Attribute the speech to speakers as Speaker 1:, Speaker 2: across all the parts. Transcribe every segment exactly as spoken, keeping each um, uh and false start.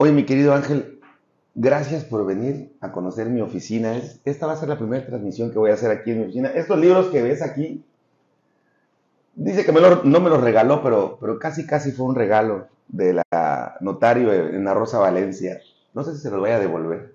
Speaker 1: Oye, mi querido Ángel, gracias por venir a conocer mi oficina. Es- esta va a ser la primera transmisión que voy a hacer aquí en mi oficina. Estos libros que ves aquí, dice que me lo- no me los regaló, pero, pero casi casi fue un regalo de la notario en la Rosa Valencia. No sé si se los voy a devolver.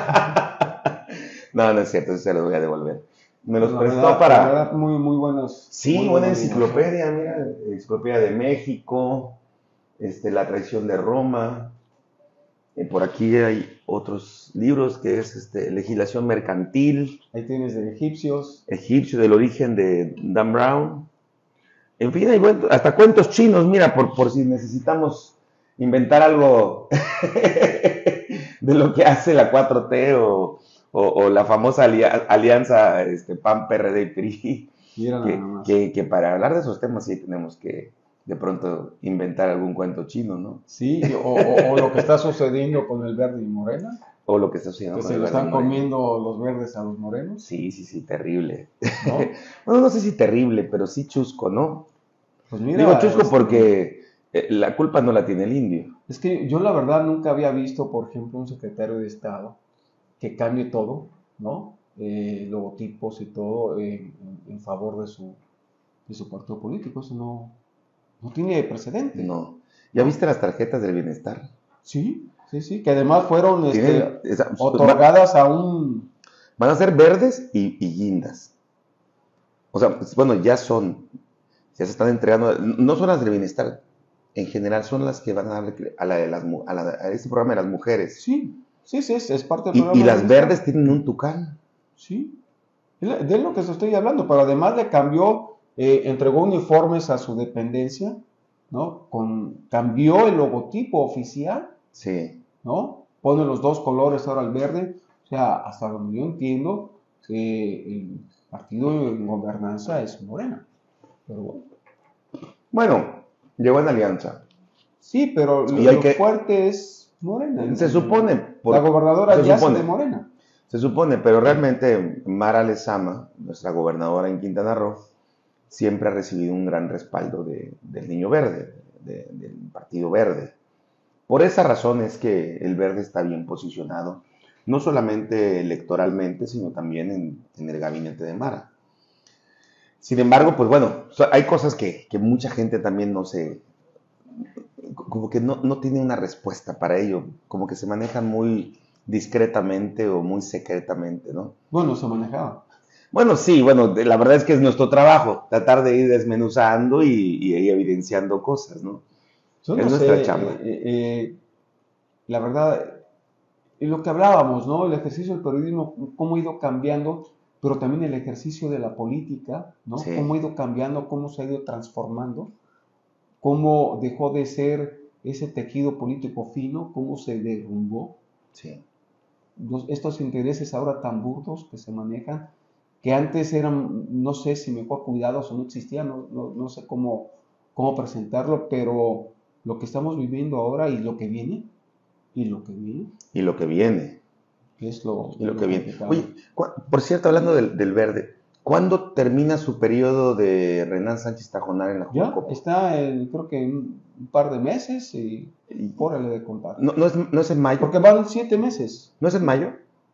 Speaker 1: No, no es cierto, sí se los voy a devolver. Me los
Speaker 2: La
Speaker 1: prestó
Speaker 2: verdad, la
Speaker 1: para...
Speaker 2: verdad, muy, muy buenos,
Speaker 1: Sí,
Speaker 2: muy
Speaker 1: buena
Speaker 2: buenos libros, ¿eh?
Speaker 1: enciclopedia, mira, enciclopedia de México, este, La traición de Roma. Eh, por aquí hay otros libros que es este, Legislación Mercantil,
Speaker 2: Ahí tienes de egipcios.
Speaker 1: Egipcio del origen de Dan Brown. En fin, hay buen- hasta cuentos chinos, mira, por, por si necesitamos inventar algo de lo que hace la cuatro T o, o, o la famosa alia- alianza este, P A N, P R D y P R I,
Speaker 2: Mira nada
Speaker 1: que,
Speaker 2: más.
Speaker 1: que, que para hablar de esos temas sí tenemos que de pronto inventar algún cuento chino, ¿no?
Speaker 2: Sí, y- o, o- o lo que está sucediendo con el verde y morena,
Speaker 1: O lo que está sucediendo
Speaker 2: que
Speaker 1: con
Speaker 2: se
Speaker 1: el
Speaker 2: lo
Speaker 1: verde y
Speaker 2: están
Speaker 1: moreno.
Speaker 2: comiendo los verdes a los morenos,
Speaker 1: Sí, sí, sí, terrible.
Speaker 2: ¿no?
Speaker 1: Bueno, no sé si terrible, pero sí chusco, ¿no?
Speaker 2: Pues
Speaker 1: Digo
Speaker 2: mira,
Speaker 1: chusco
Speaker 2: este,
Speaker 1: porque eh, la culpa no la tiene el indio.
Speaker 2: es que yo la verdad nunca había visto, por ejemplo, un secretario de Estado que cambie todo, ¿no? Eh, logotipos y todo en, en- en favor de su, de su partido político. Eso no, no tiene precedente,
Speaker 1: No. ¿Ya
Speaker 2: ¿no?
Speaker 1: viste las tarjetas del bienestar?
Speaker 2: Sí, sí, sí, que además fueron este,
Speaker 1: Tienen, esa- va-
Speaker 2: otorgadas a un...
Speaker 1: van a ser verdes y, y guindas. O sea, pues, bueno, ya son, ya se están entregando. No son las del bienestar, en general son las que van a darle a, la de las, mu- a, la- a este programa de las mujeres.
Speaker 2: Sí, sí, sí, es, es parte del
Speaker 1: Y, y
Speaker 2: programa de
Speaker 1: las
Speaker 2: bienestar.
Speaker 1: verdes tienen un tucán.
Speaker 2: Sí, es la- de lo que se estoy hablando, pero además le cambió, eh, entregó uniformes a su dependencia, ¿no? Con, cambió el logotipo oficial,
Speaker 1: Sí.
Speaker 2: ¿no? Pone los dos colores ahora el verde, o sea, hasta donde yo entiendo que el partido en gobernanza es Morena, pero bueno.
Speaker 1: Bueno, llegó en alianza.
Speaker 2: Sí, pero
Speaker 1: Y
Speaker 2: lo,
Speaker 1: hay
Speaker 2: lo
Speaker 1: que,
Speaker 2: fuerte es Morena. el-
Speaker 1: se
Speaker 2: el-
Speaker 1: supone,
Speaker 2: la
Speaker 1: por,
Speaker 2: gobernadora
Speaker 1: se
Speaker 2: ya yace
Speaker 1: supone,
Speaker 2: de Morena.
Speaker 1: se supone, pero realmente Mara Lezama, nuestra gobernadora en Quintana Roo, siempre ha recibido un gran respaldo de, del Niño Verde, de, del Partido Verde. Por esa razón es que el Verde está bien posicionado, no solamente electoralmente, sino también en, en el gabinete de Mara. Sin embargo, pues bueno, hay cosas que, que mucha gente también no se, como que no, no tiene una respuesta para ello, como que se manejan muy discretamente o muy secretamente, ¿no?
Speaker 2: Bueno, se manejaba.
Speaker 1: Bueno, sí, bueno, de- la verdad es que es nuestro trabajo, tratar de ir desmenuzando y, y ahí evidenciando cosas, ¿no?
Speaker 2: Yo
Speaker 1: Es
Speaker 2: no
Speaker 1: nuestra
Speaker 2: sé,
Speaker 1: chamba.
Speaker 2: eh, eh, eh, la verdad, y lo que hablábamos, ¿no? El ejercicio del periodismo, cómo ha ido cambiando, pero también el ejercicio de la política, ¿no? Cómo ha
Speaker 1: Sí,
Speaker 2: ido cambiando, cómo se ha ido transformando, cómo dejó de ser ese tejido político fino, cómo se derrumbó.
Speaker 1: sí.
Speaker 2: Los- estos intereses ahora tan burdos que se manejan, que antes eran, no sé si mejor cuidados o no existían, no, no, no sé cómo, cómo presentarlo, pero lo que estamos viviendo ahora y lo que viene, y lo que viene,
Speaker 1: Y lo que viene,
Speaker 2: es lo,
Speaker 1: y
Speaker 2: es
Speaker 1: lo
Speaker 2: lo
Speaker 1: que viene.
Speaker 2: complicado.
Speaker 1: Oye, cu- por cierto, hablando del, del verde, ¿cuándo termina su periodo de Renan Sánchez Tajonar en la
Speaker 2: Ya
Speaker 1: Jucopo?
Speaker 2: está, en, creo que en un par de meses y
Speaker 1: Y-
Speaker 2: órale de contar.
Speaker 1: ¿No, no es, no es en mayo?
Speaker 2: Porque van siete meses.
Speaker 1: ¿No es en mayo?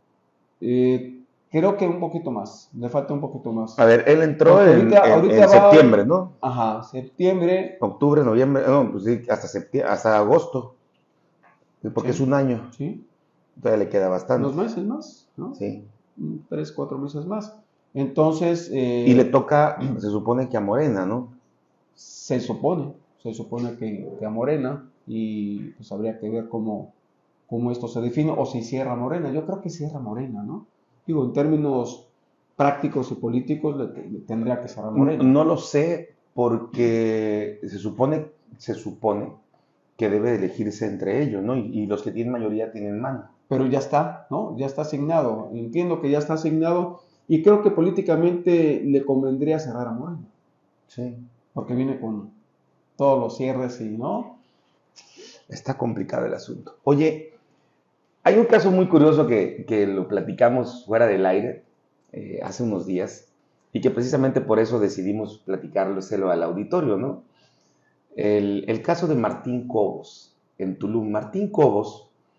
Speaker 2: Eh, creo que un poquito más, le falta un poquito
Speaker 1: A
Speaker 2: más.
Speaker 1: ver, él entró
Speaker 2: Porque
Speaker 1: en,
Speaker 2: ahorita,
Speaker 1: en,
Speaker 2: ahorita
Speaker 1: en septiembre,
Speaker 2: va,
Speaker 1: ¿no?
Speaker 2: ajá, septiembre,
Speaker 1: Octubre, noviembre, no, pues sí, hasta septiembre, hasta agosto, porque es
Speaker 2: sí,
Speaker 1: un año,
Speaker 2: sí,
Speaker 1: todavía le queda
Speaker 2: unos
Speaker 1: bastante,
Speaker 2: meses más, ¿no?
Speaker 1: sí.
Speaker 2: Un Tres, cuatro meses más. Entonces,
Speaker 1: Y le
Speaker 2: eh,
Speaker 1: toca, se supone que a Morena, ¿no?
Speaker 2: se supone, se supone que, que a Morena, y pues habría que ver cómo, cómo esto se define, o si cierra Morena. Yo creo que cierra Morena, ¿no? Digo, en términos prácticos y políticos, le, le tendría que cerrar Morena.
Speaker 1: No lo sé porque se supone, se supone que debe elegirse entre ellos, ¿no? Y, y los que tienen mayoría tienen mano.
Speaker 2: Pero ya está, ¿no? Ya está asignado. Entiendo que ya está asignado, y creo que políticamente le convendría cerrar a Morena,
Speaker 1: Sí.
Speaker 2: porque viene con todos los cierres y, ¿no?
Speaker 1: Está complicado el asunto. Oye, hay un caso muy curioso que, que lo platicamos fuera del aire eh, hace unos días y que precisamente por eso decidimos platicárselo al auditorio, ¿no? El, el caso de Martín Cobos en Tulum. Martín Cobos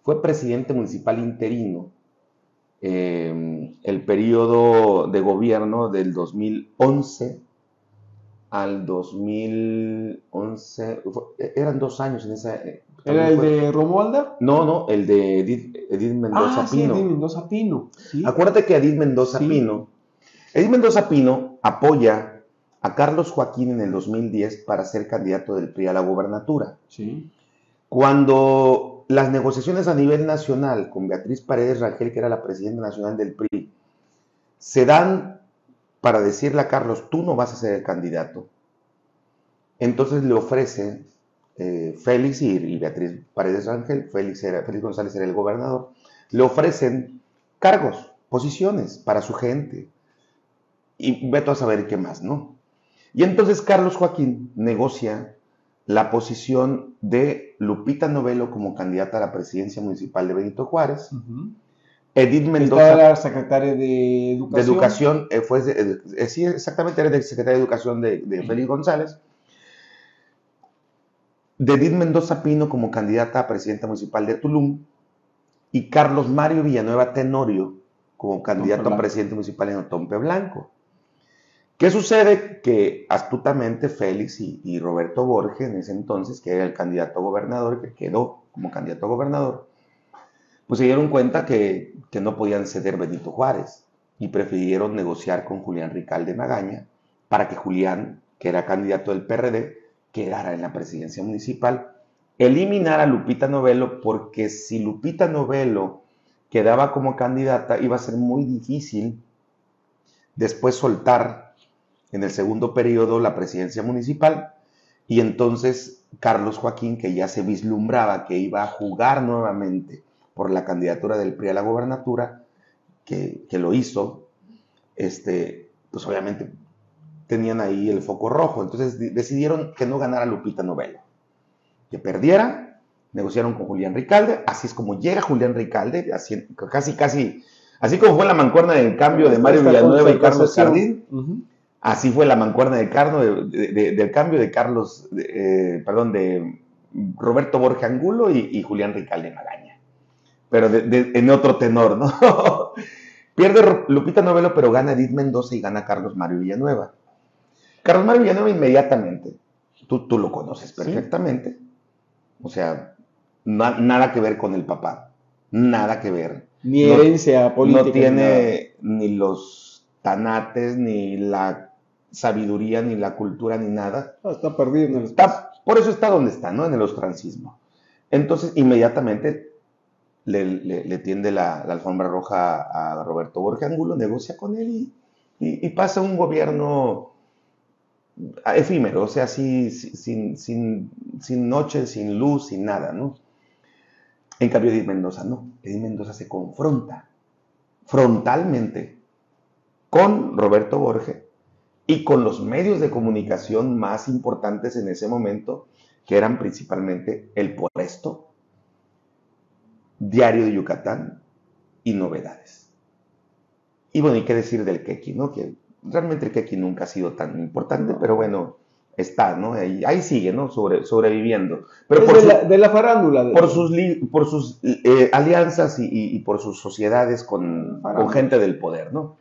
Speaker 1: fue presidente municipal interino eh, el periodo de gobierno del dos mil once al dos mil once, eran dos años en esa...
Speaker 2: ¿Era el
Speaker 1: fue,
Speaker 2: de Romualda?
Speaker 1: No, no, el de Edith, Edith Mendoza
Speaker 2: ah,
Speaker 1: Pino.
Speaker 2: Sí, Edith Mendoza Pino. ¿Sí?
Speaker 1: Acuérdate que Edith Mendoza
Speaker 2: Sí.
Speaker 1: Pino, Edith Mendoza Pino apoya a Carlos Joaquín en el dos mil diez para ser candidato del P R I a la gubernatura.
Speaker 2: Sí.
Speaker 1: Cuando las negociaciones a nivel nacional con Beatriz Paredes Rangel, que era la presidenta nacional del P R I, se dan para decirle a Carlos, tú no vas a ser el candidato. Entonces le ofrece eh, Félix y, y Beatriz Paredes Rangel, Félix, era, Félix González era el gobernador, le ofrecen cargos, posiciones para su gente. Y vete a saber qué más, ¿no? Y entonces Carlos Joaquín negocia la posición de Lupita Novelo como candidata a la presidencia municipal de Benito Juárez.
Speaker 2: Uh-huh.
Speaker 1: Edith Mendoza.
Speaker 2: Estaba la secretaria de Educación.
Speaker 1: De Educación, eh, fue, eh, sí, exactamente, era de secretaria de Educación de, de Félix González. De Edith Mendoza Pino como candidata a presidenta municipal de Tulum. Y Carlos Mario Villanueva Tenorio como candidato a presidente municipal en Otompe Blanco. ¿Qué sucede? Que astutamente Félix y, y Roberto Borges, en ese entonces, que era el candidato a gobernador, que quedó como candidato a gobernador, pues se dieron cuenta que, que no podían ceder Benito Juárez y prefirieron negociar con Julián Ricalde Magaña para que Julián, que era candidato del P R D, quedara en la presidencia municipal, eliminar a Lupita Novelo, porque si Lupita Novelo quedaba como candidata, iba a ser muy difícil después soltar en el segundo periodo la presidencia municipal, y entonces Carlos Joaquín, que ya se vislumbraba que iba a jugar nuevamente por la candidatura del P R I a la gobernatura, que, que lo hizo, este, pues obviamente tenían ahí el foco rojo. Entonces decidieron que no ganara Lupita Novelo, que perdiera. Negociaron con Julián Ricalde. Así es como llega Julián Ricalde, así, casi, casi, así como fue la mancuerna del cambio de Mario Villanueva y Carlos Jardín. Uh-huh. Así fue la mancuerna de Carno, de, de, de, del cambio de Carlos, de, eh, perdón, de Roberto Borges Angulo y, y Julián Ricalde Magaña. Pero de, de, en otro tenor, ¿no? Pierde Lupita Novelo, pero gana Edith Mendoza y gana Carlos Mario Villanueva. Carlos Mario Villanueva inmediatamente, tú, tú lo conoces perfectamente. ¿Sí? O sea, na, nada que ver con el papá. Nada que ver.
Speaker 2: Ni herencia no, política.
Speaker 1: No tiene ni, ni los tanates, ni la sabiduría, ni la cultura, ni nada.
Speaker 2: Ah, está perdido en el
Speaker 1: está, por eso está donde está, ¿no? En el ostracismo. Entonces, inmediatamente le, le, le tiende la, la alfombra roja a Roberto Borges Angulo, negocia con él y, y, y pasa un gobierno efímero, o sea, así, sin, sin, sin noche, sin luz, sin nada, ¿no? En cambio, Edith Mendoza no. Edith Mendoza se confronta frontalmente con Roberto Borges y con los medios de comunicación más importantes en ese momento, que eran principalmente El Puesto, Diario de Yucatán y Novedades. Y bueno, hay que decir del Quequi, ¿no? Que realmente el Quequi nunca ha sido tan importante, pero bueno, está, ¿no? Ahí, ahí sigue, ¿no? Sobre, sobreviviendo. Pero por
Speaker 2: de,
Speaker 1: su,
Speaker 2: la, de la farándula. De
Speaker 1: por sus, por sus eh, alianzas y, y, y por sus sociedades con, con gente del poder, ¿no?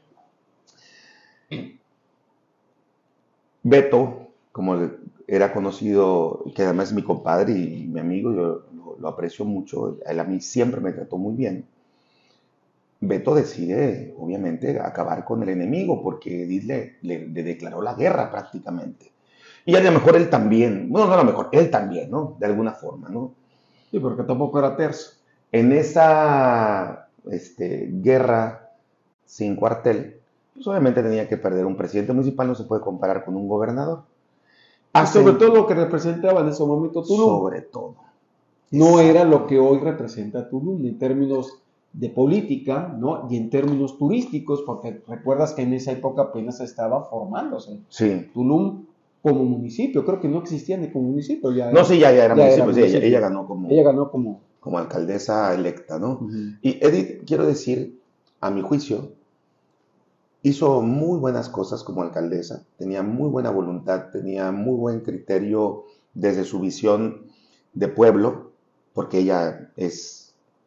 Speaker 1: Beto, como era conocido, que además es mi compadre y mi amigo, yo lo, lo aprecio mucho, él a mí siempre me trató muy bien. Beto decide, obviamente, acabar con el enemigo, porque Edith le, le, le declaró la guerra prácticamente. Y a lo mejor él también, bueno, no a lo mejor, él también, ¿no? De alguna forma, ¿no?
Speaker 2: Sí, porque tampoco era terzo.
Speaker 1: En esa este, guerra sin cuartel, pues obviamente tenía que perder un presidente municipal, no se puede comparar con un gobernador.
Speaker 2: Hacen, sobre todo lo que representaba en ese momento Tulum.
Speaker 1: Sobre todo.
Speaker 2: No era lo que hoy representa Tulum en términos de política, ¿no? Y en términos turísticos, porque recuerdas que en esa época apenas estaba formándose.
Speaker 1: Sí.
Speaker 2: Tulum como municipio, creo que no existía ni como municipio. Ya
Speaker 1: no, sí, ya, ya era
Speaker 2: ya
Speaker 1: municipio,
Speaker 2: era
Speaker 1: sí,
Speaker 2: municipio.
Speaker 1: Ella, ella ganó como...
Speaker 2: Ella ganó como...
Speaker 1: como alcaldesa electa, ¿no?
Speaker 2: Uh-huh.
Speaker 1: Y Edith, quiero decir, a mi juicio, hizo muy buenas cosas como alcaldesa, tenía muy buena voluntad, tenía muy buen criterio desde su visión de pueblo, porque ella es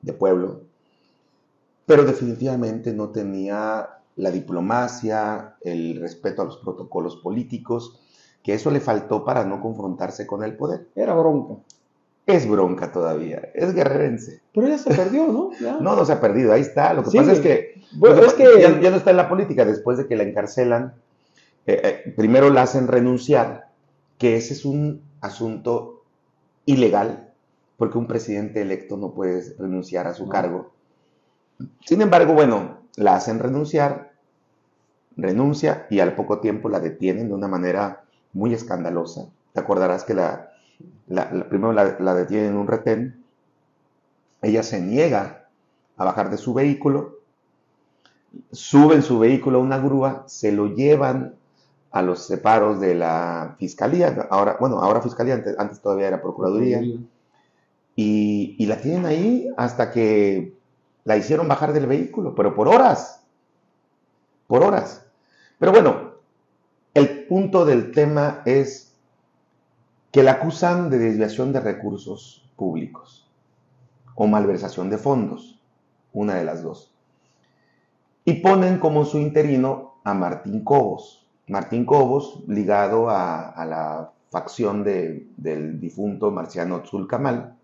Speaker 1: de pueblo, pero definitivamente no tenía la diplomacia, el respeto a los protocolos políticos, que eso le faltó para no confrontarse con el poder.
Speaker 2: Era bronca.
Speaker 1: Es bronca todavía, es guerrerense.
Speaker 2: Pero ya se perdió, ¿no? Ya.
Speaker 1: No, no se ha perdido, ahí está. Lo que
Speaker 2: Sí,
Speaker 1: pasa es que,
Speaker 2: bueno,
Speaker 1: que
Speaker 2: es que
Speaker 1: ya, ya no está en la política. Después de que la encarcelan, eh, eh, primero la hacen renunciar, que ese es un asunto ilegal, porque un presidente electo no puede renunciar a su
Speaker 2: no.
Speaker 1: cargo. Sin embargo, bueno, la hacen renunciar, renuncia y al poco tiempo la detienen de una manera muy escandalosa. Te acordarás que la, la, la primero la, la detienen en un retén, ella se niega a bajar de su vehículo, suben su vehículo a una grúa, se lo llevan a los separos de la fiscalía, ahora, bueno, ahora fiscalía, antes, antes todavía era procuraduría, y, y la tienen ahí hasta que la hicieron bajar del vehículo, pero por horas, por horas. Pero bueno, el punto del tema es que la acusan de desviación de recursos públicos o malversación de fondos, una de las dos. Y ponen como su interino a Martín Cobos. Martín Cobos, ligado a, a la facción de, del difunto Marciano Tzulcamal.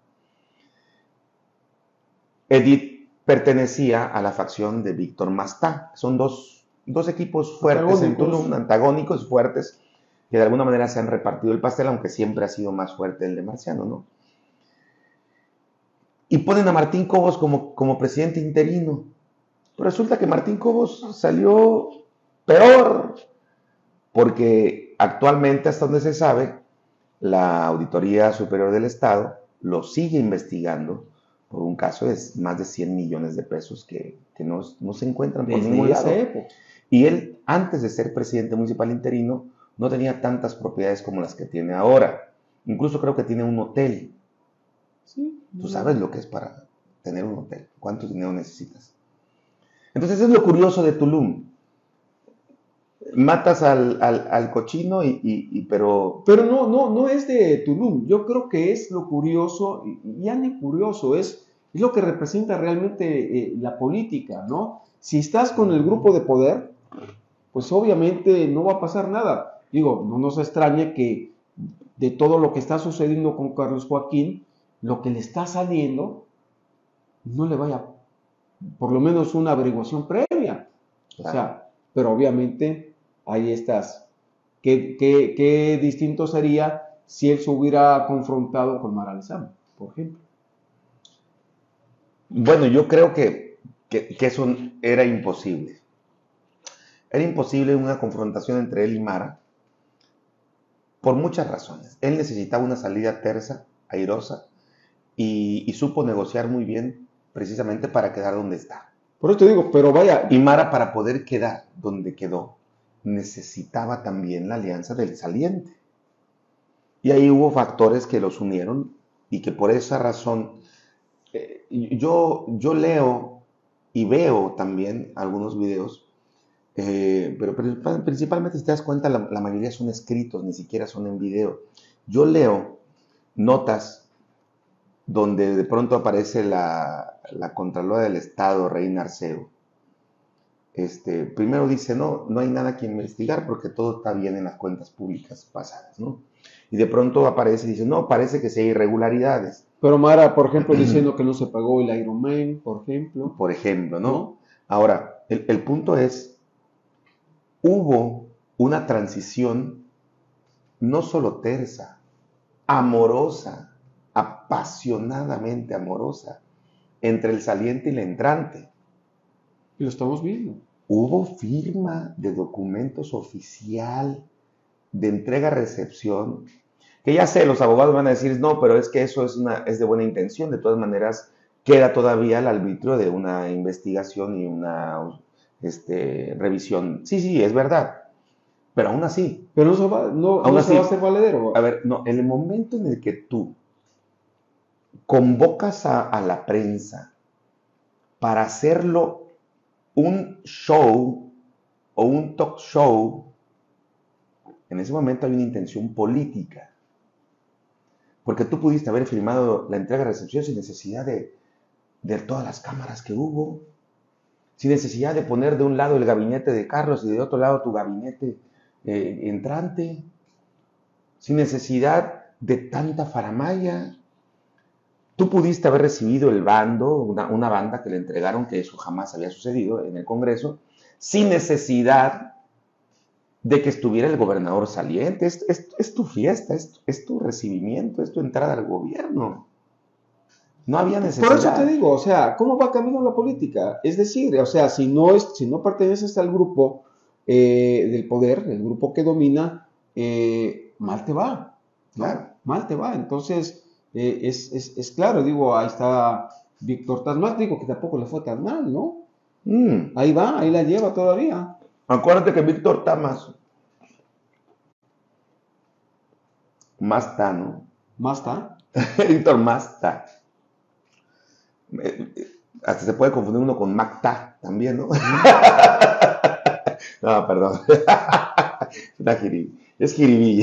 Speaker 1: Edith pertenecía a la facción de Víctor Mastá. Son dos, dos equipos fuertes en Tulum, antagónicos, fuertes, que de alguna manera se han repartido el pastel, aunque siempre ha sido más fuerte el de Marciano, ¿no? Y ponen a Martín Cobos como, como presidente interino. Pero resulta que Martín Cobos salió peor, porque actualmente, hasta donde se sabe, la Auditoría Superior del Estado lo sigue investigando por un caso de más de cien millones de pesos que, que no, no se encuentran por
Speaker 2: Desde
Speaker 1: ningún lado.
Speaker 2: Época.
Speaker 1: Y él, antes de ser presidente municipal interino, no tenía tantas propiedades como las que tiene ahora. Incluso creo que tiene un hotel.
Speaker 2: Sí.
Speaker 1: Tú sabes lo que es para tener un hotel, cuánto dinero necesitas. Entonces es lo curioso de Tulum. Matas al, al, al cochino y, y, y pero...
Speaker 2: Pero no, no, no es de Tulum. Yo creo que es lo curioso, y ya ni curioso, es, es lo que representa realmente eh, la política, ¿no? Si estás con el grupo de poder, pues obviamente no va a pasar nada. Digo, no nos extrañe que de todo lo que está sucediendo con Carlos Joaquín, lo que le está saliendo, no le vaya, por lo menos una averiguación previa. O sea, pero obviamente ahí estás. ¿Qué, qué, qué distinto sería si él se hubiera confrontado con Mara Lezama, por ejemplo?
Speaker 1: Bueno, yo creo que, que, que eso era imposible. Era imposible una confrontación entre él y Mara por muchas razones. Él necesitaba una salida tersa, airosa, y, y supo negociar muy bien precisamente para quedar donde está.
Speaker 2: Por eso te digo, pero vaya...
Speaker 1: Y Mara, para poder quedar donde quedó, necesitaba también la alianza del saliente. Y ahí hubo factores que los unieron y que por esa razón eh, yo, yo leo y veo también algunos videos, eh, pero principalmente si te das cuenta la, la mayoría son escritos, ni siquiera son en video. Yo leo notas donde de pronto aparece la, la Contralora del Estado, Reina Arceo. Este, primero dice, no, no hay nada que investigar porque todo está bien en las cuentas públicas pasadas, ¿no? Y de pronto aparece y dice, no, parece que sí hay irregularidades.
Speaker 2: Pero Mara, por ejemplo, diciendo que no se pagó el Ironman, por ejemplo.
Speaker 1: Por ejemplo, ¿no?
Speaker 2: ¿no?
Speaker 1: Ahora, el, el punto es, hubo una transición no solo tersa, amorosa, apasionadamente amorosa, entre el saliente y el entrante.
Speaker 2: Y lo estamos viendo.
Speaker 1: Hubo firma de documentos oficial de entrega-recepción, que ya sé, los abogados van a decir, no, pero es que eso es, una, es de buena intención, de todas maneras queda todavía al arbitrio de una investigación y una este, revisión. Sí, sí, es verdad, pero aún así.
Speaker 2: Pero no se va, no,
Speaker 1: aún
Speaker 2: no
Speaker 1: así,
Speaker 2: se va a hacer valedero.
Speaker 1: A ver, no, en el momento en el que tú convocas a, a la prensa para hacerlo un show o un talk show, en ese momento hay una intención política. Porque tú pudiste haber firmado la entrega-recepción sin necesidad de, de todas las cámaras que hubo, sin necesidad de poner de un lado el gabinete de Carlos y de otro lado tu gabinete eh, entrante, sin necesidad de tanta faramaya. Tú pudiste haber recibido el bando, una, una banda que le entregaron, que eso jamás había sucedido en el Congreso, sin necesidad de que estuviera el gobernador saliente. Es, es, es tu fiesta, es, es tu recibimiento, es tu entrada al gobierno. No había necesidad.
Speaker 2: Por eso te digo, o sea, ¿cómo va camino la política? Es decir, o sea, si no, es, si no perteneces al grupo eh, del poder, el grupo que domina, eh, mal te va, ¿no?
Speaker 1: Claro.
Speaker 2: Mal te va. Entonces, eh, es, es, es claro, digo, ahí está Víctor Tasmas, digo que tampoco le fue tan mal, ¿no?
Speaker 1: Mm.
Speaker 2: Ahí va, ahí la lleva todavía.
Speaker 1: Acuérdate que Víctor Tamas, Masta, ¿no?
Speaker 2: ¿Masta?
Speaker 1: Víctor Masta. Hasta se puede confundir uno con Macta también, ¿no? No, perdón. Es jiribilla.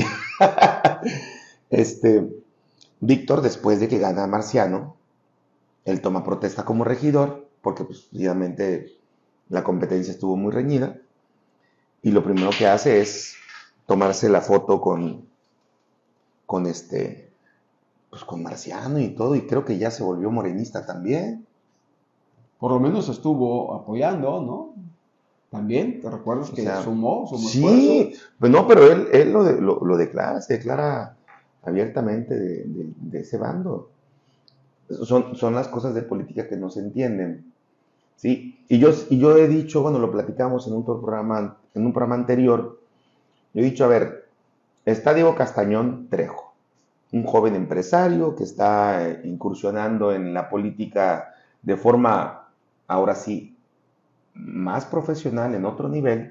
Speaker 1: Este, Víctor, después de que gana Marciano, él toma protesta como regidor, porque pues, obviamente la competencia estuvo muy reñida, y lo primero que hace es tomarse la foto con, con este, pues con Marciano y todo, y creo que ya se volvió morenista también.
Speaker 2: Por lo menos estuvo apoyando, ¿no? También, ¿te recuerdas
Speaker 1: O
Speaker 2: que
Speaker 1: sea,
Speaker 2: sumó, sumó
Speaker 1: sí,
Speaker 2: esfuerzos?
Speaker 1: pues no, pero él, él lo, de- lo, lo declara, se declara abiertamente de, de- de ese bando. Son, son las cosas de política que no se entienden, ¿sí? Y yo, y yo he dicho, bueno, lo platicamos en un programa, en un programa anterior, yo he dicho, a ver, está Diego Castañón Trejo, un joven empresario que está eh, incursionando en la política de forma, ahora sí, más profesional, en otro nivel,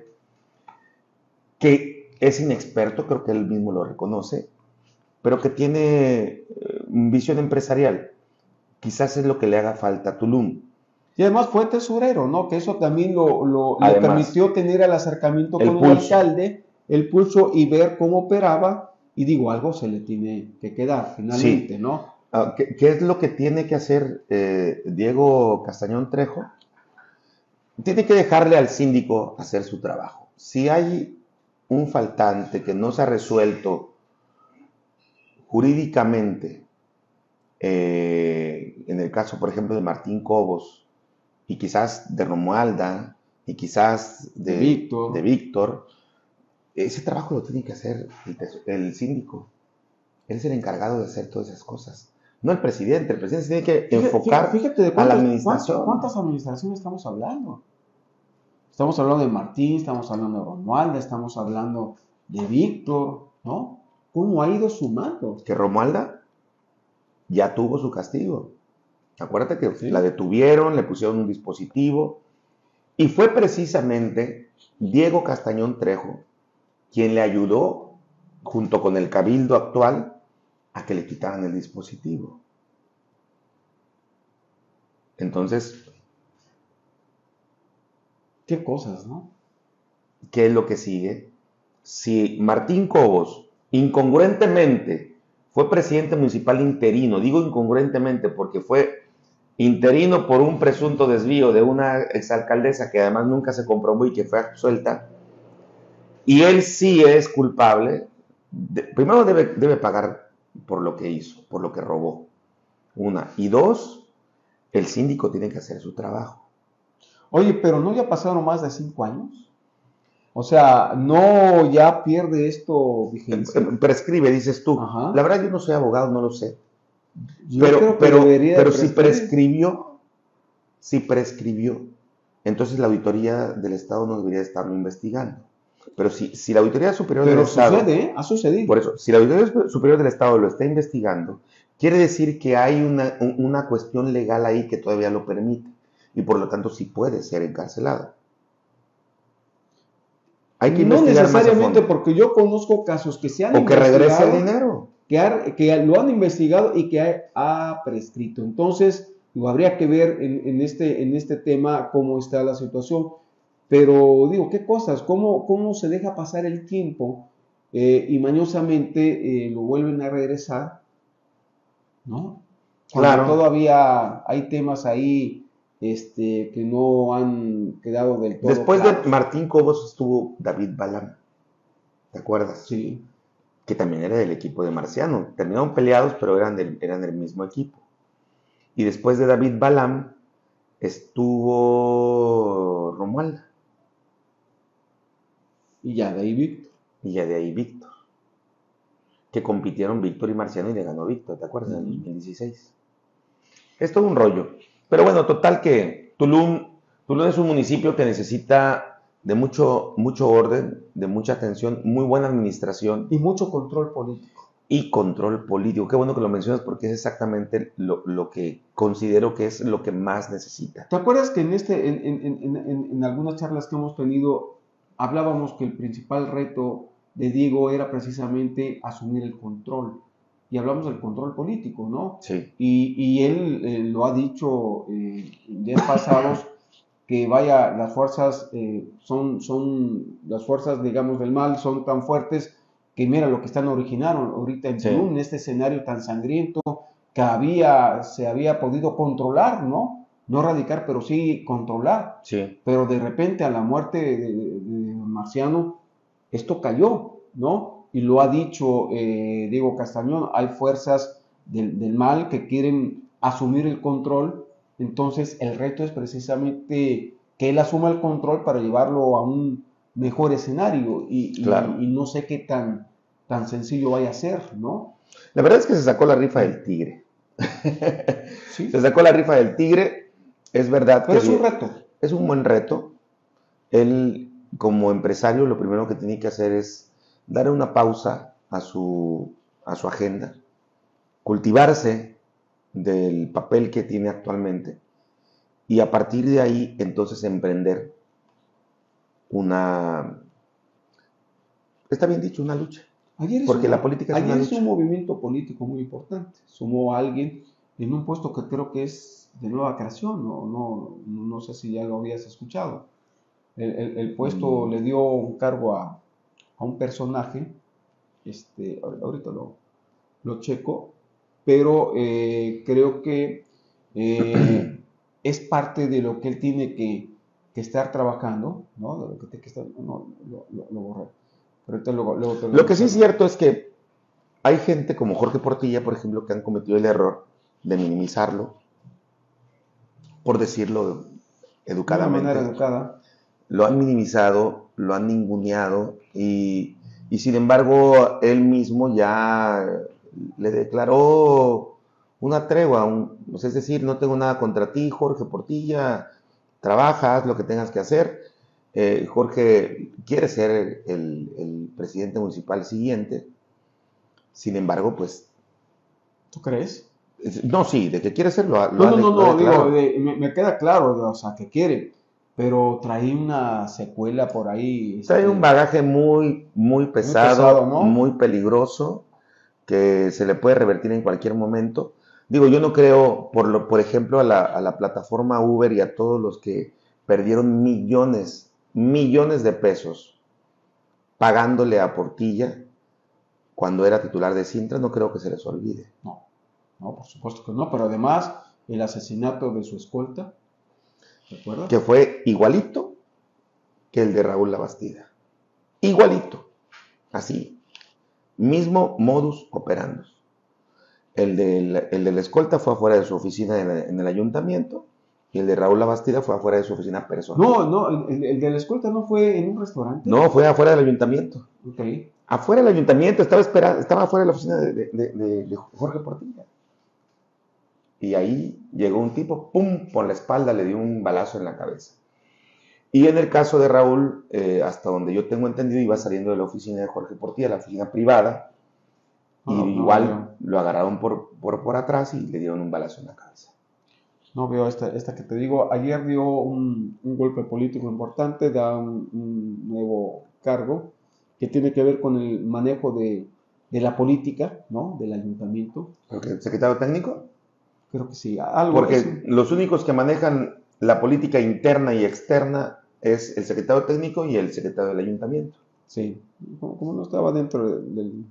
Speaker 1: que es inexperto, creo que él mismo lo reconoce, pero que tiene eh, visión empresarial. Quizás es lo que le haga falta a Tulum.
Speaker 2: Y además fue tesorero, ¿no? Que eso también lo, lo- le
Speaker 1: Además,
Speaker 2: permitió tener el acercamiento
Speaker 1: el
Speaker 2: con el
Speaker 1: pulso.
Speaker 2: alcalde, el pulso y ver cómo operaba. Y digo, algo se le tiene que quedar finalmente,
Speaker 1: Sí.
Speaker 2: ¿no?
Speaker 1: Ah, ¿Qué, qué es lo que tiene que hacer eh, Diego Castañón Trejo? Tiene que dejarle al síndico hacer su trabajo. Si hay un faltante que no se ha resuelto jurídicamente, eh, en el caso, por ejemplo, de Martín Cobos, y quizás de Romualda, y quizás de,
Speaker 2: De Víctor.
Speaker 1: de Víctor, ese trabajo lo tiene que hacer el, el síndico. Él es el encargado de hacer todas esas cosas. No el presidente. El presidente se tiene que
Speaker 2: Fíjate,
Speaker 1: enfocar
Speaker 2: fíjate de
Speaker 1: a la
Speaker 2: cuántos-
Speaker 1: administración.
Speaker 2: ¿cuántas, cuántas administraciones estamos hablando? Estamos hablando de Martín, estamos hablando de Romualda, estamos hablando de Víctor, ¿no? ¿Cómo ha ido sumando?
Speaker 1: Que Romualda ya tuvo su castigo. Acuérdate que
Speaker 2: Sí.
Speaker 1: la detuvieron, le pusieron un dispositivo, y fue precisamente Diego Castañón Trejo quien le ayudó, junto con el cabildo actual, a que le quitaran el dispositivo. Entonces,
Speaker 2: Qué cosas, ¿no?
Speaker 1: ¿qué es lo que sigue? Si Martín Cobos, incongruentemente, fue presidente municipal interino, digo incongruentemente porque fue interino por un presunto desvío de una exalcaldesa que además nunca se comprobó y que fue absuelta, y él sí es culpable, de, primero debe, debe pagar por lo que hizo, por lo que robó, una, y dos, el síndico tiene que hacer su trabajo.
Speaker 2: Oye, pero ¿no ya pasaron más de cinco años? O sea, ¿no ya pierde esto vigencia?
Speaker 1: Prescribe, dices tú.
Speaker 2: Ajá.
Speaker 1: La verdad yo no soy abogado, no lo sé.
Speaker 2: Yo
Speaker 1: pero
Speaker 2: creo que
Speaker 1: pero,
Speaker 2: debería
Speaker 1: pero
Speaker 2: de
Speaker 1: si
Speaker 2: prescribir.
Speaker 1: prescribió, si prescribió, entonces la auditoría del Estado no debería estarlo investigando. Pero si, si la auditoría superior
Speaker 2: Pero
Speaker 1: del Estado...
Speaker 2: sucede, ¿eh? Ha sucedido.
Speaker 1: Por eso, si la auditoría superior del Estado lo está investigando, quiere decir que hay una, una cuestión legal ahí que todavía lo permite. Y por lo tanto sí puede ser encarcelado. Hay que
Speaker 2: no
Speaker 1: investigar más a
Speaker 2: necesariamente,
Speaker 1: fondo.
Speaker 2: porque yo conozco casos que se han
Speaker 1: O que
Speaker 2: investigado,
Speaker 1: regrese el dinero.
Speaker 2: que, ha- que lo han investigado y que ha, ha prescrito. Entonces, digo, habría que ver en, en este, en este tema cómo está la situación. Pero digo, ¿qué cosas? ¿Cómo, cómo se deja pasar el tiempo eh, y mañosamente eh, lo vuelven a regresar? ¿No? Cuando
Speaker 1: Claro.
Speaker 2: todavía hay temas ahí este, que no han quedado del todo
Speaker 1: Después
Speaker 2: claros.
Speaker 1: de Martín Cobos estuvo David Balam, ¿te acuerdas?
Speaker 2: Sí.
Speaker 1: Que también era del equipo de Marciano. Terminaron peleados, pero eran del, eran del mismo equipo. Y después de David Balam estuvo Romualda.
Speaker 2: Y ya de ahí Víctor.
Speaker 1: Y ya de ahí Víctor. Que compitieron Víctor y Marciano y le ganó Víctor, ¿te acuerdas? En el dos mil dieciséis. Es todo un rollo. Pero bueno, total que Tulum, Tulum es un municipio que necesita de mucho, mucho orden, de mucha atención, muy buena administración.
Speaker 2: Y mucho control político.
Speaker 1: Y control político. Qué bueno que lo mencionas porque es exactamente lo, lo que considero que es lo que más necesita.
Speaker 2: ¿Te acuerdas que en, este, en, en, en, en, en algunas charlas que hemos tenido hablábamos que el principal reto de Diego era precisamente asumir el control? Y hablamos del control político, ¿no?
Speaker 1: Sí.
Speaker 2: Y, y él eh, lo ha dicho eh, en días pasados, que vaya, las fuerzas eh, son, son, las fuerzas, digamos, del mal son tan fuertes que mira lo que están originaron ahorita en Tulum, sí. En este escenario tan sangriento que había, se había podido controlar, ¿no? No erradicar, pero sí controlar.
Speaker 1: Sí.
Speaker 2: Pero de repente a la muerte de, de, de Marciano, esto cayó, ¿no? Y lo ha dicho eh, Diego Castañón, hay fuerzas del, del mal que quieren asumir el control, entonces el reto es precisamente que él asuma el control para llevarlo a un mejor escenario y,
Speaker 1: Claro.
Speaker 2: y, y no sé qué tan, tan sencillo vaya a ser, ¿no?
Speaker 1: La verdad es que se sacó la rifa del tigre. ¿Sí? Se sacó la rifa del tigre, es verdad.
Speaker 2: Pero
Speaker 1: que
Speaker 2: es un reto.
Speaker 1: Es un buen reto. Él, como empresario, lo primero que tiene que hacer es dar una pausa a su, a su agenda, cultivarse del papel que tiene actualmente y a partir de ahí entonces emprender una, está bien dicho, una lucha.
Speaker 2: Ayer
Speaker 1: porque
Speaker 2: una,
Speaker 1: la política es
Speaker 2: ayer
Speaker 1: una
Speaker 2: es
Speaker 1: lucha.
Speaker 2: un movimiento político muy importante. Sumó a alguien en un puesto que creo que es de nueva creación, no, no, no sé si ya lo habías escuchado. El, el, el puesto mm. le dio un cargo a, a un personaje, este, ahorita lo, lo checo, pero eh, creo que eh, es parte de lo que él tiene que, que estar trabajando, ¿no? De lo que, te, que está, no, lo, lo, lo borré. Pero ahorita luego, luego te lo,
Speaker 1: lo que sí es cierto es que hay gente como Jorge Portilla, por ejemplo, que han cometido el error de minimizarlo, por decirlo educadamente.
Speaker 2: De una manera educada.
Speaker 1: Lo han minimizado, lo han ninguneado y, y sin embargo él mismo ya le declaró una tregua, un, es decir, no tengo nada contra ti, Jorge Portilla, trabaja, haz lo que tengas que hacer. Eh, Jorge quiere ser el, el presidente municipal siguiente, sin embargo, pues...
Speaker 2: ¿Tú crees?
Speaker 1: No, sí, de que quiere ser lo,
Speaker 2: lo
Speaker 1: No,
Speaker 2: no, no, no, digo, de, me, me queda claro, o sea, que quiere, pero trae una secuela por ahí.
Speaker 1: Trae
Speaker 2: este,
Speaker 1: un bagaje muy, muy pesado,
Speaker 2: muy, pesado, ¿no?
Speaker 1: muy peligroso, que se le puede revertir en cualquier momento. Digo, yo no creo, por, lo, por ejemplo, a la, a la plataforma Uber y a todos los que perdieron millones, millones de pesos pagándole a Portilla cuando era titular de Cintra, no creo que se les olvide.
Speaker 2: No, no, por supuesto que no, pero además el asesinato de su escolta, ¿te acuerdas?
Speaker 1: Que fue igualito que el de Raúl Labastida. Igualito, así, mismo modus operandi. El de, el de la escolta fue afuera de su oficina en el, en el ayuntamiento y el de Raúl Labastida fue afuera de su oficina personal.
Speaker 2: No, no, el, el de la escolta no fue en un restaurante.
Speaker 1: No, fue afuera del ayuntamiento.
Speaker 2: Ok.
Speaker 1: Afuera del ayuntamiento, estaba, esperando, estaba afuera de la oficina de, de, de, de Jorge Portilla. Y ahí llegó un tipo, pum, por la espalda, le dio un balazo en la cabeza. Y en el caso de Raúl, eh, hasta donde yo tengo entendido, iba saliendo de la oficina de Jorge Portilla, la oficina privada, y no, no, igual no lo agarraron por, por, por atrás y le dieron un balazo en la cabeza.
Speaker 2: No veo esta, esta que te digo. Ayer dio un, un golpe político importante, da un, un nuevo cargo que tiene que ver con el manejo de, de la política, ¿no? Del ayuntamiento.
Speaker 1: ¿Porque el secretario técnico?
Speaker 2: Creo que sí. Algo
Speaker 1: Porque
Speaker 2: es,
Speaker 1: los únicos que manejan la política interna y externa es el secretario técnico y el secretario del ayuntamiento.
Speaker 2: Sí, como, como no estaba dentro de, de,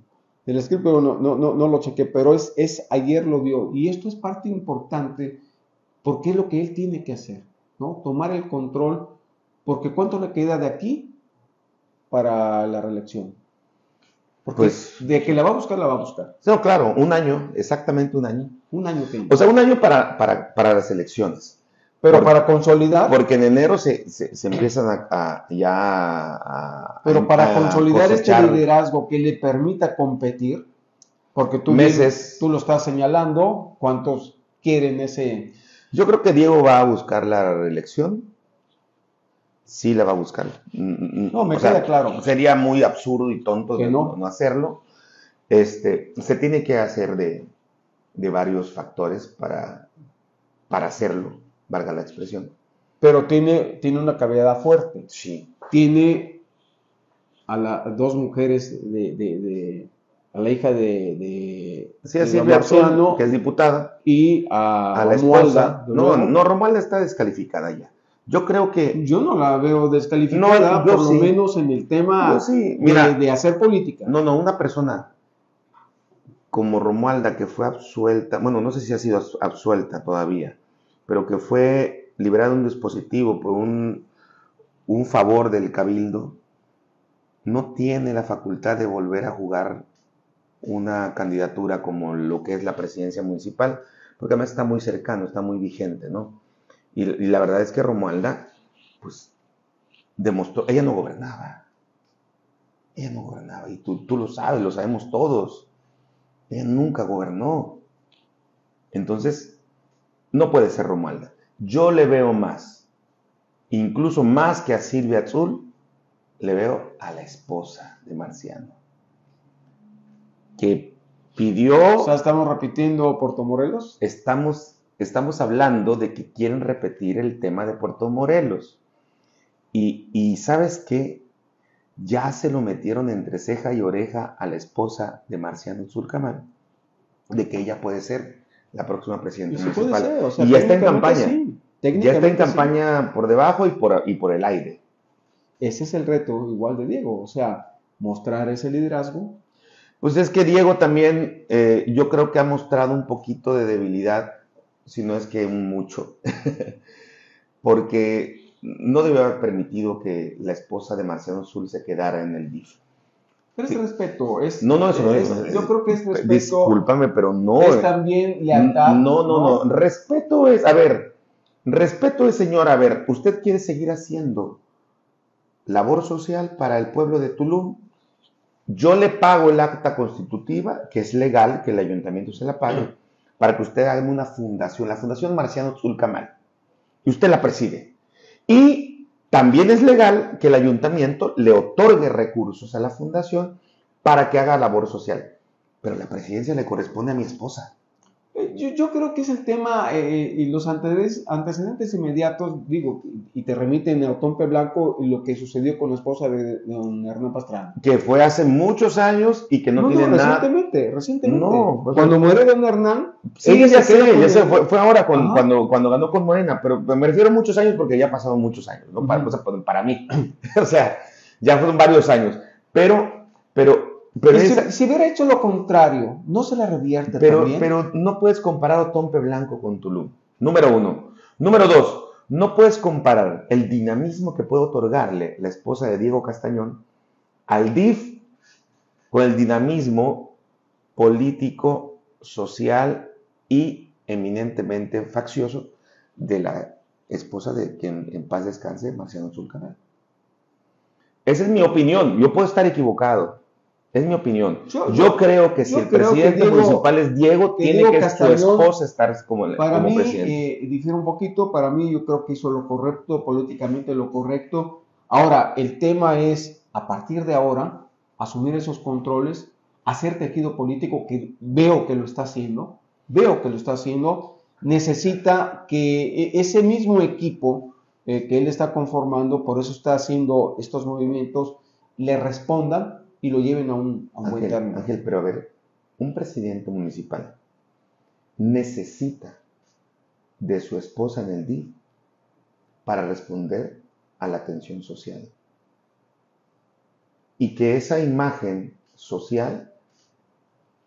Speaker 2: del script, pero no, no, no, no lo chequé, pero es, es ayer lo dio. Y esto es parte importante porque es lo que él tiene que hacer, ¿no? Tomar el control, porque ¿cuánto le queda de aquí para la reelección? Porque
Speaker 1: Pues,
Speaker 2: de que la va a buscar, la va a buscar.
Speaker 1: no, claro, un año, exactamente un año.
Speaker 2: Un año tiene.
Speaker 1: O sea, un año para, para, para las elecciones.
Speaker 2: Pero
Speaker 1: Por-
Speaker 2: para consolidar,
Speaker 1: Porque en enero se, se, se empiezan a, a- ya a,
Speaker 2: pero para
Speaker 1: a
Speaker 2: consolidar este
Speaker 1: cosechar
Speaker 2: liderazgo que le permita competir, porque tú, bien-
Speaker 1: meses.
Speaker 2: tú lo estás señalando, ¿cuántos quieren ese?
Speaker 1: Yo creo que Diego va a buscar la reelección. Sí la va a buscar. Mm, mm,
Speaker 2: No, me
Speaker 1: o sea,
Speaker 2: queda claro
Speaker 1: sería muy absurdo y tonto
Speaker 2: que
Speaker 1: de no,
Speaker 2: no.
Speaker 1: no hacerlo. Este, se tiene que hacer de, de varios factores para, para hacerlo, valga la expresión.
Speaker 2: Pero tiene, tiene una cavidad fuerte.
Speaker 1: Sí.
Speaker 2: Tiene a las dos mujeres de, de, de- a la hija de, de,
Speaker 1: Sí,
Speaker 2: de
Speaker 1: a
Speaker 2: don
Speaker 1: Silvia Azul,
Speaker 2: Marciano
Speaker 1: que es diputada,
Speaker 2: y a
Speaker 1: a la
Speaker 2: Romualda.
Speaker 1: esposa.
Speaker 2: de
Speaker 1: No,
Speaker 2: nuevo.
Speaker 1: no, Romualda está descalificada ya. Yo creo que,
Speaker 2: Yo no la veo descalificada,
Speaker 1: No, yo
Speaker 2: por lo
Speaker 1: sí.
Speaker 2: menos en el tema
Speaker 1: yo sí,
Speaker 2: de,
Speaker 1: mira,
Speaker 2: de hacer política.
Speaker 1: no, no, una persona como Romualda que fue absuelta, bueno, no sé si ha sido abs- absuelta todavía, pero que fue liberada de un dispositivo por un, un favor del cabildo, no tiene la facultad de volver a jugar una candidatura como lo que es la presidencia municipal, porque además está muy cercano, está muy vigente, ¿no? Y, y la verdad es que Romualda, pues, demostró, ella no gobernaba, ella no gobernaba, y tú, tú lo sabes, lo sabemos todos, ella nunca gobernó. Entonces, no puede ser Romualda. Yo le veo más, incluso más que a Silvia Azul, le veo a la esposa de Marciano, que pidió...
Speaker 2: O sea, estamos repitiendo Puerto Morelos.
Speaker 1: Estamos, estamos hablando de que quieren repetir el tema de Puerto Morelos. Y, y ¿sabes qué? Ya se lo metieron entre ceja y oreja a la esposa de Marciano Zulcamán, de que ella puede ser la próxima presidenta
Speaker 2: Y sí puede
Speaker 1: municipal.
Speaker 2: ser, o sea,
Speaker 1: Y ya está en
Speaker 2: técnicamente
Speaker 1: campaña.
Speaker 2: sí.
Speaker 1: Ya está en
Speaker 2: Técnicamente sí.
Speaker 1: campaña por debajo y por, y por el aire.
Speaker 2: Ese es el reto igual de Diego, o sea, mostrar ese liderazgo.
Speaker 1: Pues es que Diego también, eh, yo creo que ha mostrado un poquito de debilidad, si no es que un mucho, porque no debió haber permitido que la esposa de Marciano Azul se quedara en el D I F.
Speaker 2: Pero es
Speaker 1: Sí.
Speaker 2: respeto, es,
Speaker 1: No, no, eso no
Speaker 2: es-
Speaker 1: es.
Speaker 2: yo creo que es respeto.
Speaker 1: Discúlpame, pero no.
Speaker 2: Es también lealtad.
Speaker 1: No, no, no. Respeto es, a ver, respeto es, señor, a ver, usted quiere seguir haciendo labor social para el pueblo de Tulum. Yo le pago el acta constitutiva, que es legal, que el ayuntamiento se la pague, para que usted haga una fundación, la Fundación Marciano Zulcamal, y usted la preside. Y también es legal que el ayuntamiento le otorgue recursos a la fundación para que haga labor social. Pero la presidencia le corresponde a mi esposa.
Speaker 2: Eh, Yo, yo creo que es el tema eh, y los antecedentes, antecedentes inmediatos, digo, y te remiten a Otompe Blanco y lo que sucedió con la esposa de, de don Hernán Pastrana.
Speaker 1: Que fue hace muchos años y que no,
Speaker 2: No,
Speaker 1: tiene
Speaker 2: no,
Speaker 1: nada.
Speaker 2: recientemente, recientemente.
Speaker 1: No, pues,
Speaker 2: Cuando muere don Hernán,
Speaker 1: sí,
Speaker 2: ella
Speaker 1: ya
Speaker 2: se queda
Speaker 1: sé,
Speaker 2: con
Speaker 1: ya sé,
Speaker 2: el-
Speaker 1: fue, fue ahora con-
Speaker 2: Ajá.
Speaker 1: cuando, cuando ganó con Morena, pero me refiero a muchos años porque ya pasaron muchos años, ¿no? Para,
Speaker 2: Ujú.
Speaker 1: o sea, para- para mí. O sea, ya fueron varios años. Pero, pero, pero,
Speaker 2: Y si,
Speaker 1: esa-
Speaker 2: si hubiera hecho lo contrario, ¿no se la revierte
Speaker 1: pero,
Speaker 2: también?
Speaker 1: pero no puedes comparar a Otompe Blanco con Tulum. Número uno. Número dos, no puedes comparar el dinamismo que puede otorgarle la esposa de Diego Castañón al D I F con el dinamismo político, social y eminentemente faccioso de la esposa de quien en paz descanse, Marciano Zulcanal. Esa es mi opinión. Yo puedo estar equivocado. Es mi opinión.
Speaker 2: Yo-
Speaker 1: Yo,
Speaker 2: yo-
Speaker 1: creo que si
Speaker 2: yo
Speaker 1: el
Speaker 2: creo que
Speaker 1: presidente
Speaker 2: Diego-
Speaker 1: municipal es Diego,
Speaker 2: que
Speaker 1: tiene
Speaker 2: Diego
Speaker 1: que
Speaker 2: Castañón,
Speaker 1: su esposa estar como,
Speaker 2: Para
Speaker 1: como
Speaker 2: mí,
Speaker 1: presidente.
Speaker 2: eh, difiere un poquito, para mí yo creo que hizo lo correcto, políticamente lo correcto. Ahora, el tema es, a partir de ahora, asumir esos controles, hacer tejido político, que veo que lo está haciendo, veo que lo está haciendo, necesita que ese mismo equipo eh, que él está conformando, por eso está haciendo estos movimientos, le respondan y lo lleven a un, a un buen
Speaker 1: Ángel,
Speaker 2: término.
Speaker 1: Ángel, pero a ver, un presidente municipal necesita de su esposa en el D I F para responder a la atención social. Y que esa imagen social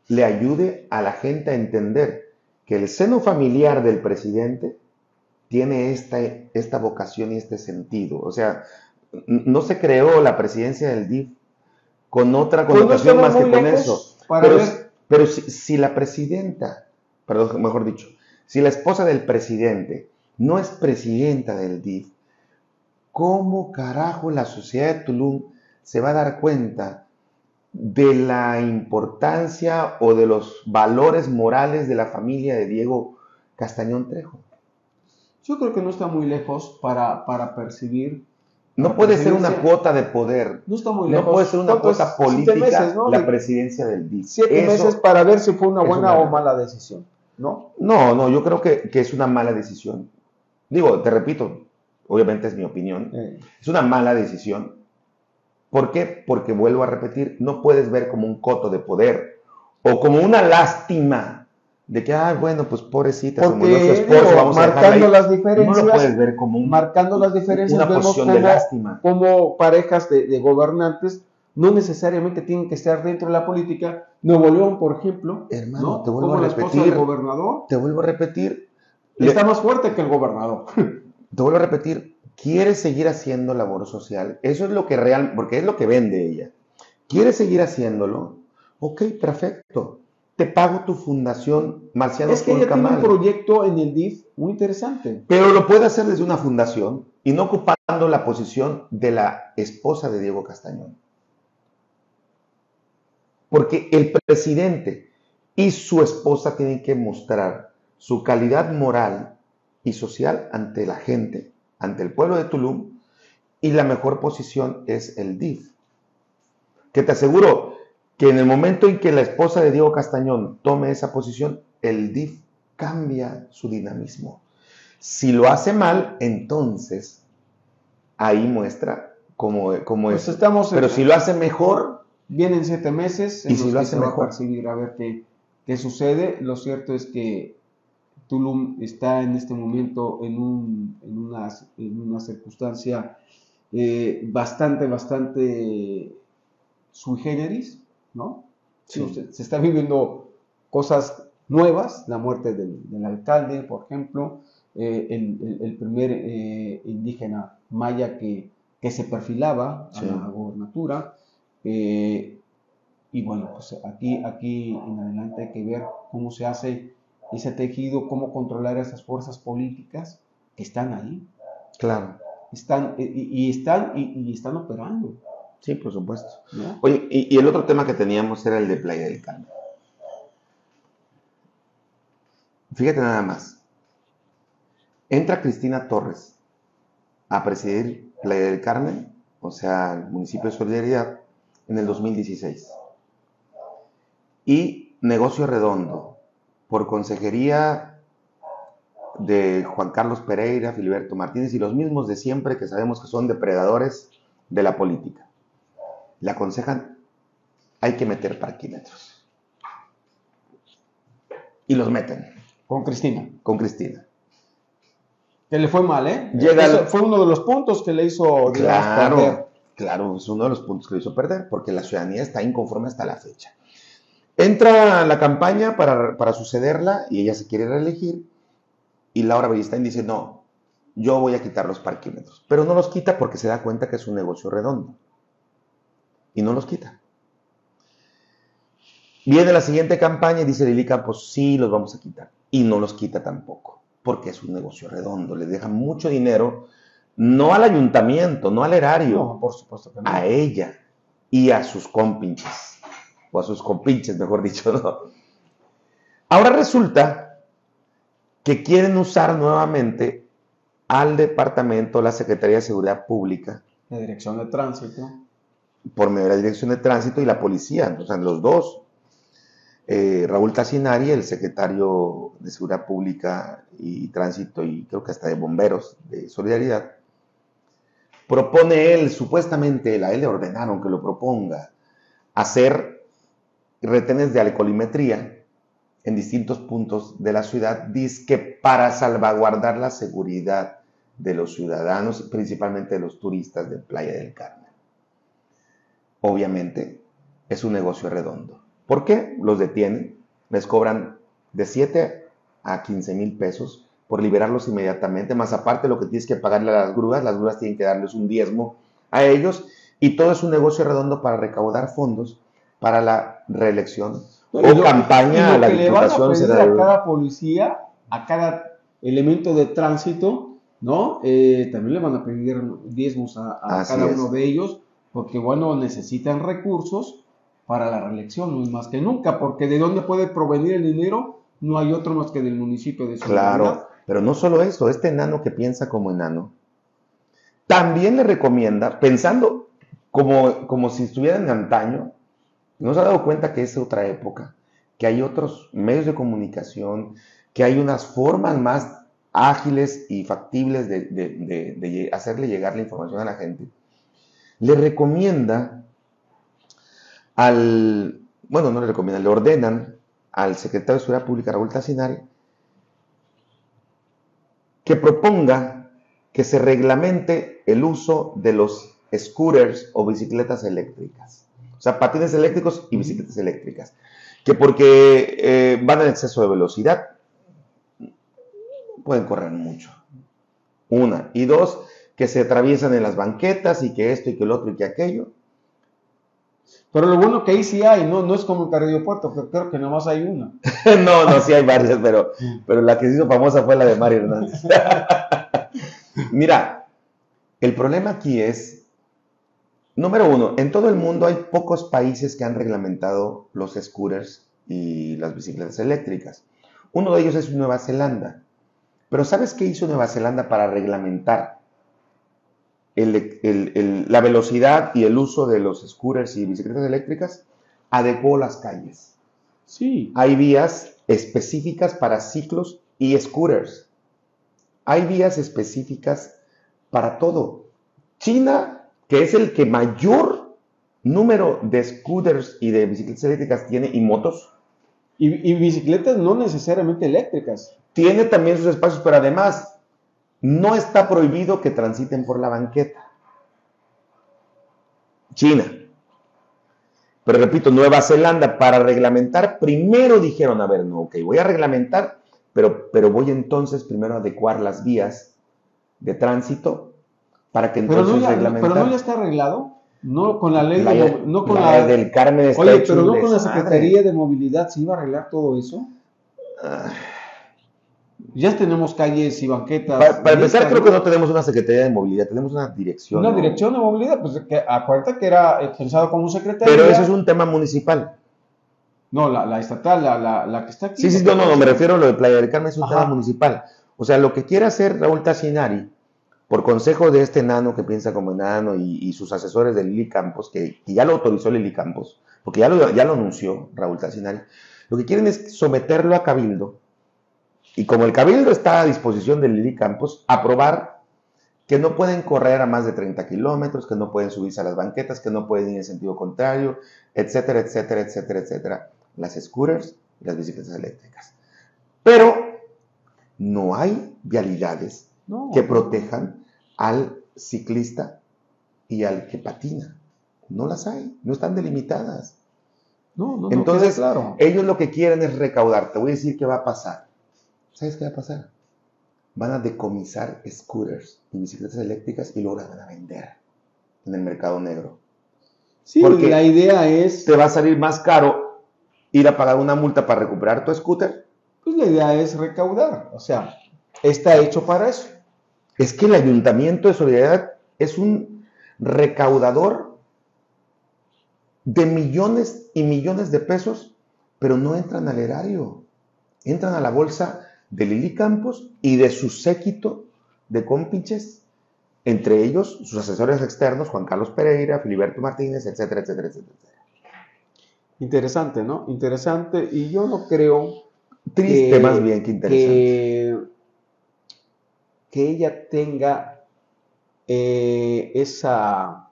Speaker 1: le ayude a la gente a entender que el seno familiar del presidente tiene esta, esta vocación y este sentido. O sea, no se creó la presidencia del D I F con otra connotación pues no más que con eso. Pero, ver... pero si, si la presidenta, perdón, mejor dicho, si la esposa del presidente no es presidenta del D I F, ¿cómo carajo la sociedad de Tulum se va a dar cuenta de la importancia o de los valores morales de la familia de Diego Castañón Trejo?
Speaker 2: Yo creo que no está muy lejos para, para percibir.
Speaker 1: No puede ser una cuota de poder.
Speaker 2: No está muy lejos.
Speaker 1: No puede ser una cuota política meses, ¿no? La presidencia del D I F.
Speaker 2: Siete Eso meses para ver si fue una buena una o mala decisión, ¿no?
Speaker 1: No, no, yo creo que, que es una mala decisión. Digo, te repito, obviamente es mi opinión. Eh. Es una mala decisión. ¿Por qué? Porque vuelvo a repetir, no puedes ver como un coto de poder o como una lástima de que, ah, bueno, pues pobrecita,
Speaker 2: se murió su esposo, vamos a marcando a las diferencias,
Speaker 1: no lo puedes ver como un,
Speaker 2: marcando las diferencias,
Speaker 1: una
Speaker 2: vemos
Speaker 1: posición
Speaker 2: como,
Speaker 1: de lástima.
Speaker 2: Como parejas de, de gobernantes no necesariamente tienen que estar dentro de la política. Nuevo León, por ejemplo,
Speaker 1: hermano,
Speaker 2: ¿no?
Speaker 1: te vuelvo
Speaker 2: como
Speaker 1: a
Speaker 2: la
Speaker 1: repetir,
Speaker 2: esposa del gobernador,
Speaker 1: te vuelvo a repetir,
Speaker 2: está le, más fuerte que el gobernador.
Speaker 1: Te vuelvo a repetir, quiere seguir haciendo labor social, eso es lo que real, porque es lo que vende ella. ¿Quiere seguir haciéndolo? Ok, perfecto. Te pago tu fundación Marciano
Speaker 2: Es que ella tiene un proyecto en el D I F muy interesante.
Speaker 1: Pero lo puede hacer desde una fundación y no ocupando la posición de la esposa de Diego Castañón. Porque el presidente y su esposa tienen que mostrar su calidad moral y social ante la gente, ante el pueblo de Tulum, y la mejor posición es el D I F. Que te aseguro que en el momento en que la esposa de Diego Castañón tome esa posición, el D I F cambia su dinamismo. Si lo hace mal, entonces ahí muestra cómo, cómo
Speaker 2: pues
Speaker 1: es.
Speaker 2: Estamos
Speaker 1: Pero en, si lo hace mejor,
Speaker 2: vienen siete meses
Speaker 1: en y si lo hace
Speaker 2: se
Speaker 1: mejor,
Speaker 2: va a percibir a ver qué, qué sucede. Lo cierto es que Tulum está en este momento en, un, en, una, en una circunstancia eh, bastante, bastante sui generis, ¿no? Sí. Se, se está viviendo cosas nuevas, la muerte del, del alcalde, por ejemplo, eh, el, el, el primer eh, indígena maya que, que se perfilaba sí. a la gobernatura, eh, y bueno, pues aquí, aquí en adelante hay que ver cómo se hace ese tejido, cómo controlar esas fuerzas políticas que están ahí.
Speaker 1: Claro.
Speaker 2: Están, y, y están, y, y están operando.
Speaker 1: Sí, por supuesto.
Speaker 2: ¿No?
Speaker 1: Oye, y, y el otro tema que teníamos era el de Playa del Carmen. Fíjate nada más. Entra Cristina Torres a presidir Playa del Carmen, o sea, el municipio de Solidaridad, en el dos mil dieciséis. Y Negocio Redondo, por consejería de Juan Carlos Pereira, Filiberto Martínez y los mismos de siempre que sabemos que son depredadores de la política. Le aconsejan, hay que meter parquímetros. Y los meten.
Speaker 2: Con Cristina.
Speaker 1: Con Cristina.
Speaker 2: Que le fue mal, ¿eh?
Speaker 1: Llega
Speaker 2: Eso
Speaker 1: el...
Speaker 2: fue uno de los puntos que le hizo, digamos,
Speaker 1: claro,
Speaker 2: perder.
Speaker 1: Claro, es uno de los puntos que le hizo perder, porque la ciudadanía está inconforme hasta la fecha. Entra la campaña para, para sucederla y ella se quiere reelegir y Laura Beristain dice, no, yo voy a quitar los parquímetros. Pero no los quita porque se da cuenta que es un negocio redondo. Y no los quita. Viene la siguiente campaña y dice Lili Campos, sí, los vamos a quitar. Y no los quita tampoco, porque es un negocio redondo. Le deja mucho dinero, no al ayuntamiento, no al erario,
Speaker 2: no, por supuesto que no.
Speaker 1: A ella y a sus compinches. O a sus compinches, mejor dicho, ¿no? Ahora resulta que quieren usar nuevamente al departamento, la Secretaría de Seguridad Pública.
Speaker 2: La Dirección de Tránsito.
Speaker 1: Por medio de la Dirección de Tránsito y la policía, o sea, los dos. Eh, Raúl Tassinari, el secretario de Seguridad Pública y Tránsito y creo que hasta de Bomberos de Solidaridad, propone él, supuestamente a él le ordenaron que lo proponga, hacer retenes de alcoholimetría en distintos puntos de la ciudad, dizque para salvaguardar la seguridad de los ciudadanos, principalmente de los turistas de Playa del Carmen. Obviamente, es un negocio redondo. ¿Por qué? Los detienen, les cobran de siete a quince mil pesos por liberarlos inmediatamente, más aparte lo que tienes que pagarle a las grúas, las grúas tienen que darles un diezmo a ellos, y todo es un negocio redondo para recaudar fondos para la reelección
Speaker 2: No,
Speaker 1: o
Speaker 2: y lo,
Speaker 1: campaña
Speaker 2: y
Speaker 1: a
Speaker 2: lo
Speaker 1: la
Speaker 2: que le van a
Speaker 1: Diputación
Speaker 2: pedir a
Speaker 1: Federal.
Speaker 2: cada policía, a cada elemento de tránsito, ¿no? Eh, también le van a pedir diezmos a, a
Speaker 1: Así
Speaker 2: cada
Speaker 1: es.
Speaker 2: uno de ellos, porque bueno, necesitan recursos para la reelección, no es más que nunca, porque ¿de dónde puede provenir el dinero? No hay otro más que del municipio de Solidaridad.
Speaker 1: Claro, pero no solo eso, este enano que piensa como enano, también le recomienda, pensando como, como si estuviera en antaño, ¿no se ha dado cuenta que es otra época? Que hay otros medios de comunicación, que hay unas formas más ágiles y factibles de, de, de, de hacerle llegar la información a la gente. Le recomienda al, bueno, no le recomienda, le ordenan al secretario de Seguridad Pública, Raúl Tassinari, que proponga que se reglamente el uso de los scooters o bicicletas eléctricas. O sea, patines eléctricos y bicicletas eléctricas. Que porque eh, van en exceso de velocidad, pueden correr mucho. Una. Y dos, que se atraviesan en las banquetas y que esto y que el otro y que aquello.
Speaker 2: Pero lo bueno que ahí sí hay, no, no es como en Carrillo Puerto, que creo que nomás hay una.
Speaker 1: no, no, sí hay varias, pero, pero la que se hizo famosa fue la de Mario Hernández. Mira, el problema aquí es, número uno, en todo el mundo hay pocos países que han reglamentado los scooters y las bicicletas eléctricas. Uno de ellos es Nueva Zelanda. Pero ¿sabes qué hizo Nueva Zelanda para reglamentar el, el, el, la velocidad y el uso de los scooters y bicicletas eléctricas? Adecuó las calles.
Speaker 2: Sí.
Speaker 1: Hay vías específicas para ciclos y scooters. Hay vías específicas para todo. China, que es el que mayor número de scooters y de bicicletas eléctricas tiene, y motos.
Speaker 2: Y, y bicicletas no necesariamente eléctricas.
Speaker 1: Tiene también sus espacios, pero además no está prohibido que transiten por la banqueta. China. Pero repito, Nueva Zelanda, para reglamentar, primero dijeron, a ver, no, ok, voy a reglamentar, pero, pero voy entonces primero a adecuar las vías de tránsito para que entonces
Speaker 2: pero no ya,
Speaker 1: reglamentar.
Speaker 2: Pero no ya está arreglado. No con la ley
Speaker 1: Playa,
Speaker 2: de no con
Speaker 1: Playa
Speaker 2: la
Speaker 1: del Carmen está
Speaker 2: Oye,
Speaker 1: hecho
Speaker 2: pero
Speaker 1: un
Speaker 2: no con la
Speaker 1: desmadre.
Speaker 2: Secretaría de Movilidad se iba a arreglar todo eso.
Speaker 1: Ah.
Speaker 2: Ya tenemos calles y banquetas.
Speaker 1: Para, para empezar,
Speaker 2: listas,
Speaker 1: creo
Speaker 2: ¿no?
Speaker 1: que no tenemos una Secretaría de Movilidad, tenemos una dirección.
Speaker 2: Una
Speaker 1: ¿no?
Speaker 2: dirección de movilidad, pues que, acuérdate que era eh, pensado como secretaría.
Speaker 1: Pero eso es un tema municipal.
Speaker 2: No, la, la estatal, la, la, la que está aquí.
Speaker 1: Sí, sí, no, no, no, me refiero a lo de Playa del Carmen, es un
Speaker 2: Ajá.
Speaker 1: tema municipal. O sea, lo que quiere hacer Raúl Tassinari, por consejo de este enano que piensa como enano y, y sus asesores de Lili Campos, que, que ya lo autorizó Lili Campos, porque ya lo, ya lo anunció Raúl Tassinari, lo que quieren es someterlo a Cabildo, y como el Cabildo está a disposición de Lili Campos, aprobar que no pueden correr a más de treinta kilómetros, que no pueden subirse a las banquetas, que no pueden ir en sentido contrario, etcétera, etcétera, etcétera, etcétera. Las scooters y las bicicletas eléctricas. Pero no hay vialidades
Speaker 2: No,
Speaker 1: que
Speaker 2: no.
Speaker 1: protejan al ciclista y al que patina. No las hay, no están delimitadas.
Speaker 2: No, no, no,
Speaker 1: Entonces,
Speaker 2: queda claro.
Speaker 1: ellos lo que quieren es recaudar. Te voy a decir qué va a pasar. ¿Sabes qué va a pasar? Van a decomisar scooters y bicicletas eléctricas y luego las van a vender en el mercado negro.
Speaker 2: Sí,
Speaker 1: Porque
Speaker 2: la idea es,
Speaker 1: te va a salir más caro ir a pagar una multa para recuperar tu scooter.
Speaker 2: pues la idea es recaudar, o sea, está hecho para eso.
Speaker 1: Es que el Ayuntamiento de Solidaridad es un recaudador de millones y millones de pesos, pero no entran al erario. Entran a la bolsa de Lili Campos y de su séquito de cómplices, entre ellos sus asesores externos, Juan Carlos Pereira, Filiberto Martínez, etcétera, etcétera, etcétera.
Speaker 2: Interesante, ¿no? Interesante, y yo no creo
Speaker 1: Triste
Speaker 2: que,
Speaker 1: más bien que interesante.
Speaker 2: que, que ella tenga eh, esa,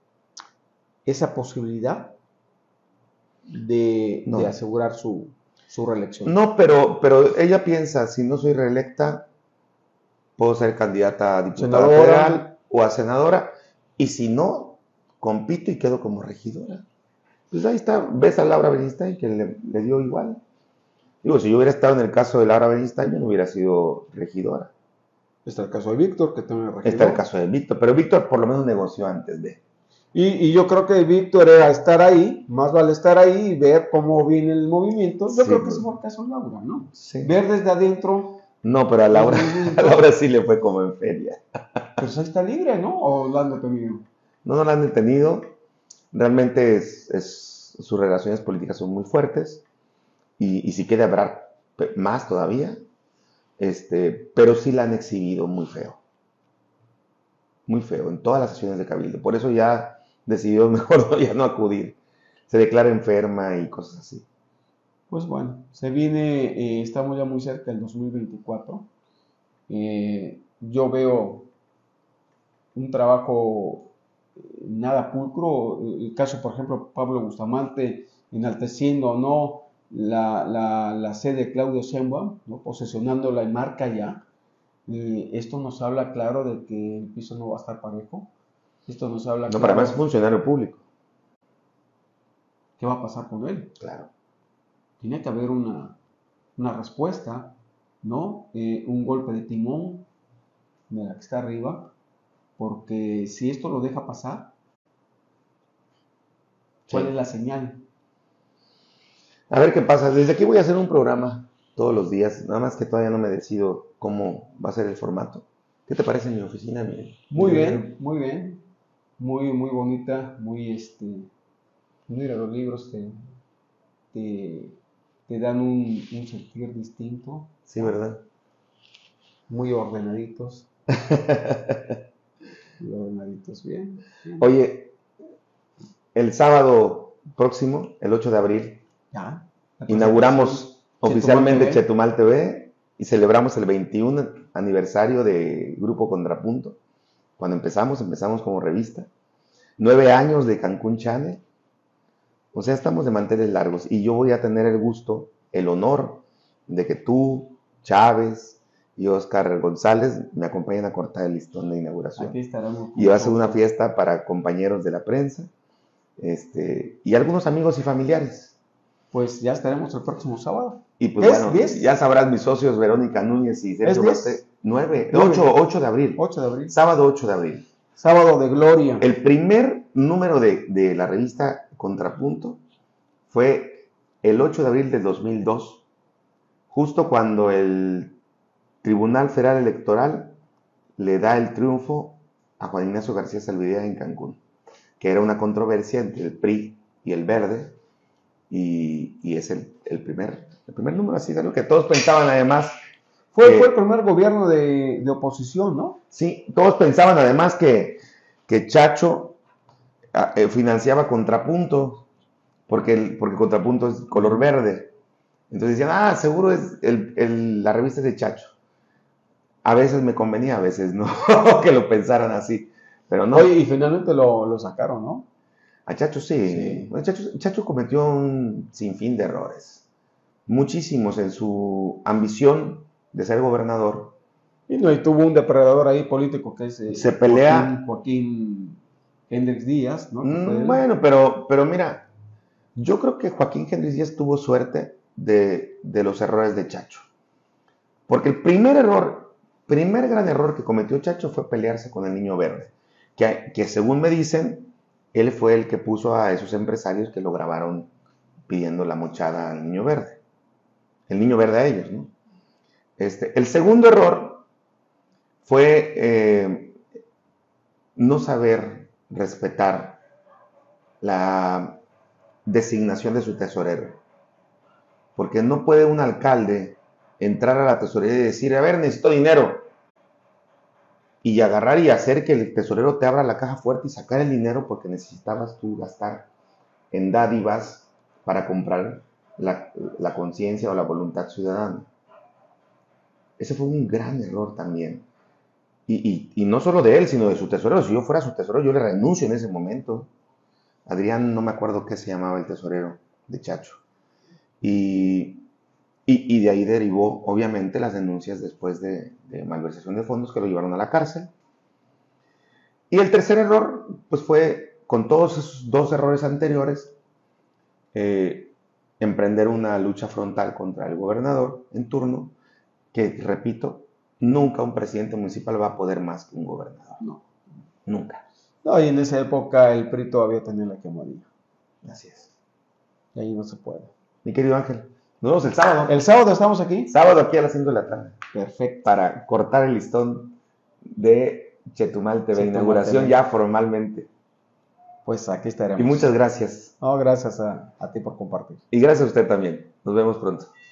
Speaker 2: esa posibilidad de,
Speaker 1: No.
Speaker 2: de asegurar su, su reelección.
Speaker 1: No, pero, pero ella piensa, si no soy reelecta, puedo ser candidata a diputada
Speaker 2: Senadora.
Speaker 1: federal o a senadora, y si no, compito y quedo como regidora. Pues ahí está, ves a Laura Beristain que le, le dio igual. Digo, si yo hubiera estado en el caso de Laura Beristain, yo no hubiera sido regidora.
Speaker 2: Está el caso de Víctor, que también es regidor.
Speaker 1: Está el caso de Víctor, pero Víctor por lo menos negoció antes de.
Speaker 2: Y, y yo creo que Víctor era estar ahí, más vale estar ahí y ver cómo viene el movimiento. Yo
Speaker 1: Sí,
Speaker 2: creo que
Speaker 1: pues.
Speaker 2: ese fue el caso de Laura, ¿no?
Speaker 1: Sí.
Speaker 2: Ver desde adentro.
Speaker 1: No, pero a Laura, a Laura sí le fue como en feria.
Speaker 2: Pues ahí está libre, ¿no? ¿O la han detenido?
Speaker 1: No, no la han detenido. Realmente es, es, sus relaciones políticas son muy fuertes. Y, y si quiere habrá más todavía. Este, pero sí la han exhibido muy feo. Muy feo, en todas las sesiones de Cabildo. Por eso ya decidió mejor ya no acudir. Se declara enferma y cosas así.
Speaker 2: Pues bueno, se viene, eh, estamos ya muy cerca del dos mil veinticuatro. Eh, yo veo un trabajo eh, nada pulcro. El caso, por ejemplo, Pablo Bustamante, enalteciendo o no la, la, la sede de Claudio Sheinbaum, ¿no? Posesionándola en marca ya. Y esto nos habla claro de que el piso no va a estar parejo. Esto nos habla
Speaker 1: No,
Speaker 2: claro
Speaker 1: para más funcionario público.
Speaker 2: qué va a pasar con él.
Speaker 1: Claro.
Speaker 2: Tiene que haber una, una respuesta, ¿no? Eh, un golpe de timón de la que está arriba, porque si esto lo deja pasar, ¿cuál
Speaker 1: Sí.
Speaker 2: es la señal?
Speaker 1: A ver qué pasa. Desde aquí voy a hacer un programa todos los días. Nada más que todavía no me decido cómo va a ser el formato. ¿Qué te parece en mi oficina, Miguel?
Speaker 2: Muy bien, muy bien. Muy, muy bonita, muy este. Mira, los libros te, te, te dan un, un sentir distinto.
Speaker 1: Sí, ¿verdad?
Speaker 2: Muy ordenaditos. Muy ordenaditos, bien, bien.
Speaker 1: Oye, el sábado próximo, el ocho de abril,
Speaker 2: Ya.
Speaker 1: inauguramos oficialmente
Speaker 2: Chetumal
Speaker 1: Chetumal T V y celebramos el veintiún aniversario de Grupo Contrapunto. Cuando empezamos, empezamos como revista. Nueve años de Cancún Channel. O sea, estamos de manteles largos y yo voy a tener el gusto, el honor de que tú, Chávez y Oscar González me acompañen a cortar el listón de inauguración.
Speaker 2: Aquí estaremos.
Speaker 1: Y va a ser una fiesta para compañeros de la prensa este, y algunos amigos y familiares.
Speaker 2: Pues ya estaremos el próximo sábado.
Speaker 1: Y pues
Speaker 2: ¿Es
Speaker 1: bueno,
Speaker 2: diez?
Speaker 1: ya sabrás mis socios Verónica Núñez y Sergio Mate. nueve, ocho de abril.
Speaker 2: ocho de abril.
Speaker 1: Sábado ocho de abril.
Speaker 2: Sábado de gloria.
Speaker 1: El primer número de, de la revista Contrapunto fue el ocho de abril del dos mil dos, justo cuando el Tribunal Federal Electoral le da el triunfo a Juan Ignacio García Salvidea en Cancún, que era una controversia entre el P R I y el Verde, y, y es el, el, primer, el primer número, así de lo que todos pensaban además.
Speaker 2: Fue,
Speaker 1: que,
Speaker 2: fue el primer gobierno de, de oposición, ¿no?
Speaker 1: Sí, todos pensaban además que, que Chacho eh, financiaba Contrapunto, porque, el, porque Contrapunto es color verde. Entonces decían, ah, seguro es el, el, la revista es de Chacho. A veces me convenía, a veces no, que lo pensaran así, pero no.
Speaker 2: Oye, y finalmente lo, lo sacaron, ¿no?
Speaker 1: A Chacho sí. sí. Bueno, Chacho, Chacho cometió un sinfín de errores, muchísimos en su ambición de ser gobernador.
Speaker 2: Y no, y tuvo un depredador ahí político que es eh,
Speaker 1: se pelea
Speaker 2: Joaquín, Joaquín Hendrix Díaz, ¿no?
Speaker 1: Mm, bueno, pero, pero mira, yo creo que Joaquín Hendrix Díaz tuvo suerte de, de los errores de Chacho. Porque el primer error, primer gran error que cometió Chacho fue pelearse con el Niño Verde. Que, que según me dicen, él fue el que puso a esos empresarios que lo grabaron pidiendo la mochada al Niño Verde. El Niño Verde a ellos, ¿no? Este, el segundo error fue eh, no saber respetar la designación de su tesorero. Porque no puede un alcalde entrar a la tesorería y decir, a ver, necesito dinero. Y agarrar y hacer que el tesorero te abra la caja fuerte y sacar el dinero porque necesitabas tú gastar en dádivas para comprar la, la conciencia o la voluntad ciudadana. Ese fue un gran error también. Y, y, y no solo de él, sino de su tesorero. Si yo fuera su tesorero, yo le renuncio en ese momento. Adrián, no me acuerdo qué se llamaba el tesorero de Chacho. Y, y, y de ahí derivó, obviamente, las denuncias después de, de malversación de fondos que lo llevaron a la cárcel. Y el tercer error, pues fue, con todos esos dos errores anteriores, eh, emprender una lucha frontal contra el gobernador en turno, que, repito, nunca un presidente municipal va a poder más que un gobernador.
Speaker 2: No.
Speaker 1: Nunca.
Speaker 2: No, y en esa época el P R I todavía tenía la quemadilla.
Speaker 1: Así es.
Speaker 2: Y ahí no se puede.
Speaker 1: Mi querido Ángel, nos vemos el sábado.
Speaker 2: ¿El sábado estamos aquí?
Speaker 1: Sábado aquí a las cinco de la tarde.
Speaker 2: Perfecto.
Speaker 1: Para cortar el listón de Chetumal T V,
Speaker 2: Chetumal
Speaker 1: inauguración
Speaker 2: T V.
Speaker 1: ya formalmente.
Speaker 2: Pues aquí estaremos.
Speaker 1: Y muchas gracias.
Speaker 2: No, gracias a, a ti por compartir.
Speaker 1: Y gracias a usted también. Nos vemos pronto.